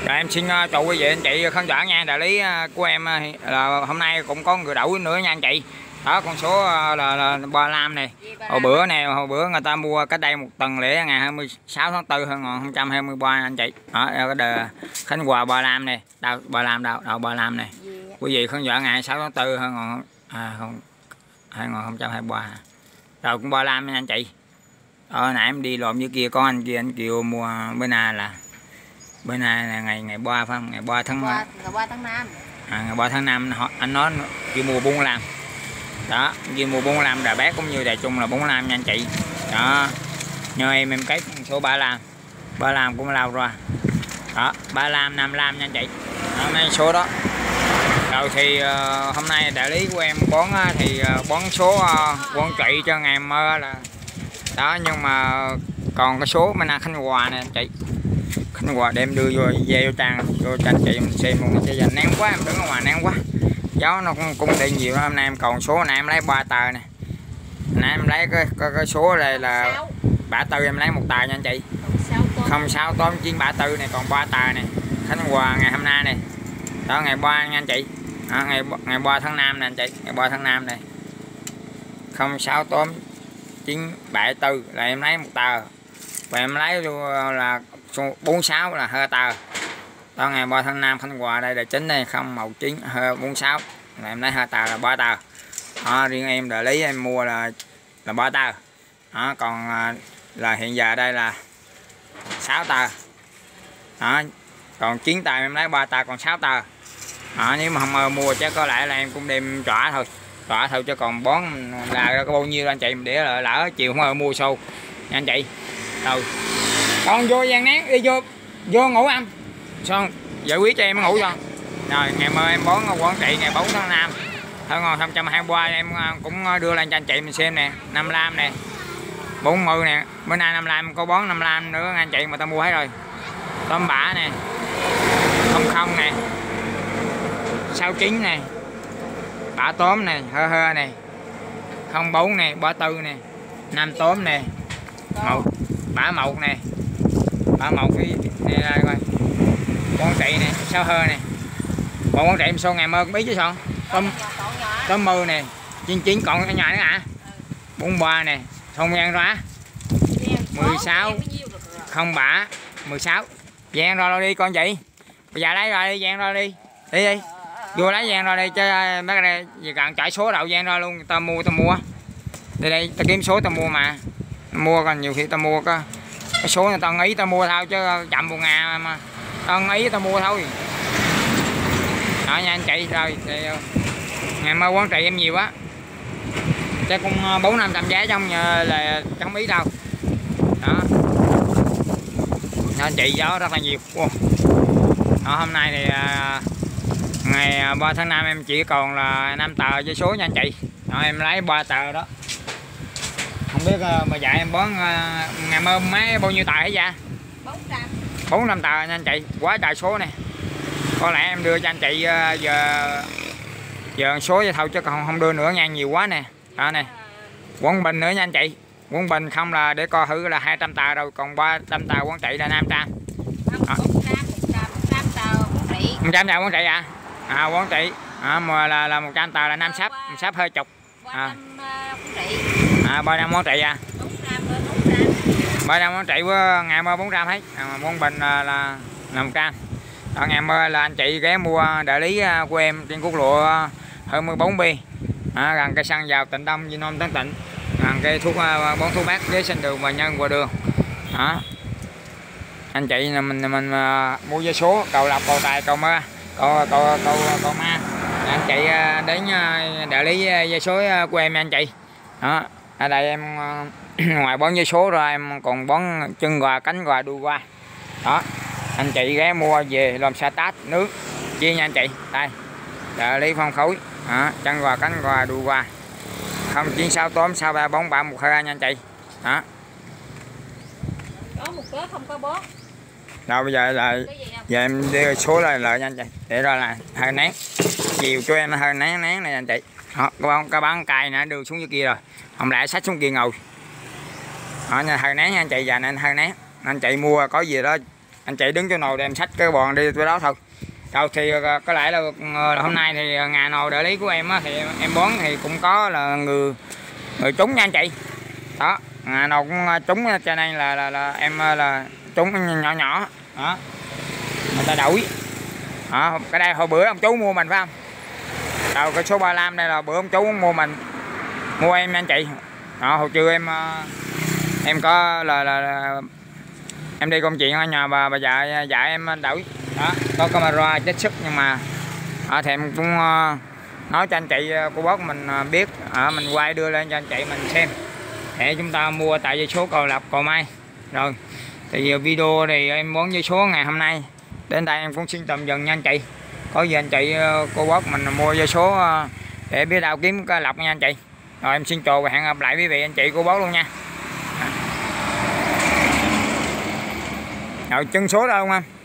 Rồi em xin chào quý vị anh chị khán giả nha. Đại lý của em là hôm nay cũng có người đậu nữa nha anh chị. Đó con số là 35 này. Hồi bữa người ta mua cách đây một tuần lễ ngày 26 tháng 4 2023 anh chị. Đó cái đề Khánh Hòa 35 này, đâu 35 đâu, 35 này. Quý vị khán giả ngày 26 tháng 4 2023. Rồi cũng 35 nha anh chị. Nãy em đi lộn với kia có anh kia anh kêu mua bữa nay là là ngày 3 phải không? Ngày 3 tháng 5. Ngày 3 tháng 5 anh nói kêu mua 45. Đó, kêu mua 45 là bé cũng như đại chung là 45 nha anh chị. Đó. Nhờ em cái số 35. 35 cũng lao ra. Đó, 35 55 nha anh chị. Đó mấy số đó. Rồi thì hôm nay đại lý của em bón thì bón số bón trị cho ngày mơ là đó, nhưng mà còn cái số bên Khánh Hòa nè anh chị. Khánh Hòa đem đưa vô trang chị mình xem luôn. Bây giờ nắng quá, em đứng ở ngoài nắng quá, gió nó cũng đi nhiều. Hôm nay em còn số này em lấy 3 tờ nè. Nãy em lấy cái số này là 34, em lấy 1 tờ nha anh chị. 068934 này còn 3 tờ này. Khánh Hòa ngày hôm nay này. Đó ngày 3 nha anh chị. Đó, ngày 3 tháng 5 nè anh chị, ngày 3 tháng 5 này. 068934 là em lấy 1 tờ. Và em lấy là 46 là 2 tờ. Đó ngày 3 tháng 5 Khánh Hòa đây là chính đây 019 46 là em lấy 2 tờ là 3 tờ. Đó, riêng em đại lý em mua là 3 tờ. Đó, còn là hiện giờ đây là 6 tờ. Đó, còn 9 tờ em lấy 3 tờ còn 6 tờ. Đó, nếu mà không mua chắc có lẽ là em cũng đem trả thôi chứ còn bón là có bao nhiêu anh chị, để lỡ chiều không mua sâu nha anh chị. Rồi con vô gian nén đi, vô ngủ ăn xong giải quyết cho em ngủ cho. Rồi ngày mai em bón quản trị ngày 4 tháng 5 2023 em cũng đưa lên cho anh chị mình xem nè. 55 nè, 40 nè, bữa nay 55 có bón 55 nữa anh chị mà ta mua hết rồi. Tôm bả nè, 00 nè, 69 nè, bả tóm nè, hơ nè, 04 nè, 34 nè, 5 tóm nè, bả mộc nè, bả mộc cái này đây coi, con trị nè, 6 hơ nè, còn con trị em số ngày mơ cũng biết chứ sao, tôm mơ nè, 99 còn ở nhà nữa hả, 43 nè, không gian ra, 16, không bả, 16, gian rồi đi con chị, bây giờ lấy rồi đi gian rồi đi vô lấy gian rồi đi chứ bác đây gì cần chạy số đậu gian ra luôn, ta mua đây ta kiếm số ta mua mà mua, còn nhiều khi ta mua cái số người ta ý ta mua thôi chứ chậm 1 ngày mà ta ý ta mua thôi. Đó nha anh chị. Rồi thì ngày mai quán trị em nhiều quá chắc cũng 400-500 giá trong là chẳng ý đâu. Đó anh chị gió rất là nhiều. Đó, hôm nay thì ngày 3 tháng 5 em chỉ còn là 5 tờ với số nha anh chị. Đó, em lấy 3 tờ đó. Không biết mà dạy em bón ngày mơ mấy bao nhiêu tờ hả dạ? 400 tờ nha anh chị. Quá trời số nè. Có lẽ em đưa cho anh chị giờ số vậy thôi chứ còn không đưa nữa nha, nhiều quá nè. Đó nè. Quận Bình nữa nha anh chị. Quận Bình không là để coi thử là 200 tờ rồi, còn 300 tờ quán trị là 500. 100 tờ quán trị à? Quán trị mà là 100 tờ là 5 sắp hơi chục. 300 quán trị à? 300 quán trị với ngày mơ 400 hết. Quán Bình là 100. Ở ngày mơ là anh chị ghé mua đại lý của em trên quốc lộ 24B. Gần cây xăng vào Tịnh Đông Di Nôm Tấn Tịnh. Gần cây thuốc bón thuốc bắc ghế sinh đường và nhân qua đường. Đó. Anh chị là mình mua vé số cầu lộc, cầu tài, cầu mơ, cầu ma. Anh chị đến đại lý vé số của em nha anh chị. Đó, ở đây em ngoài bón vé số rồi em còn bón chân gà, cánh gà, đuôi gà. Đó, anh chị ghé mua về làm sa tát nước chia nha anh chị. Đây, đại lý phân phối. Đó, chân gà, cánh gà, đuôi gà. 0968 634 312 nha anh chị. Đó. Có một cớ không có bón. Đâu bây giờ là giờ em đưa số lại nha anh chị, để rồi là hơi nén chiều cho em hơi nén này anh chị. Đó, cái bán cài nè đưa xuống dưới kia rồi, không lẽ xách xuống kia ngồi. Đó, hơi nén nha anh chị, giờ nên hơi nén anh chị mua có gì đó anh chị đứng chỗ nồi để em xách cái bòn đi tới đó thôi. Rồi thì có lẽ là hôm nay thì ngày nồi đại lý của em á, thì em bón thì cũng có là người trúng nha anh chị. Đó, ngày nào cũng trúng, cho nên là em là trúng nhỏ nhỏ đó, người ta đổi đó. Cái đây hồi bữa ông chú mua mình phải không? Rồi cái số 35 đây là bữa ông chú mua mình, mua em anh chị. Đó, hồi trưa em có là em đi công chuyện ở nhà bà dạy em đổi đó, có camera trích xuất, nhưng mà thì em cũng nói cho anh chị cô bác mình biết, mình quay đưa lên cho anh chị mình xem để chúng ta mua tại dây số Cầu Lộc Cầu May. Rồi thì video thì em bón dây số ngày hôm nay đến đây em cũng xin tạm dừng nha anh chị. Có gì anh chị cô bác mình mua dây số để biết đâu kiếm cái lọc nha anh chị. Rồi em xin chào và hẹn gặp lại quý vị anh chị cô bác luôn nha. Rồi chân số đâu không em?